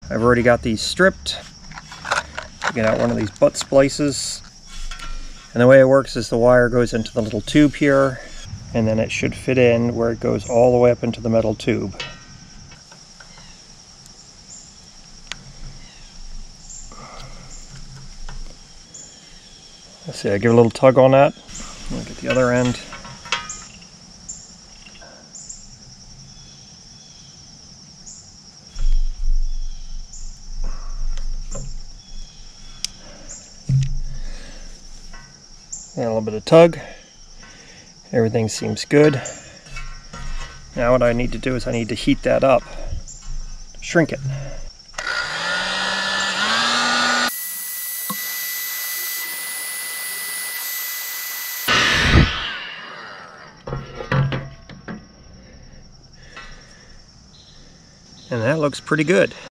I've already got these stripped. Get out one of these butt splices. And the way it works is the wire goes into the little tube here, and then it should fit in where it goes all the way up into the metal tube. Let's see, I give a little tug on that. Look at the other end. And a little bit of tug. Everything seems good. Now what I need to do is I need to heat that up, shrink it. And that looks pretty good.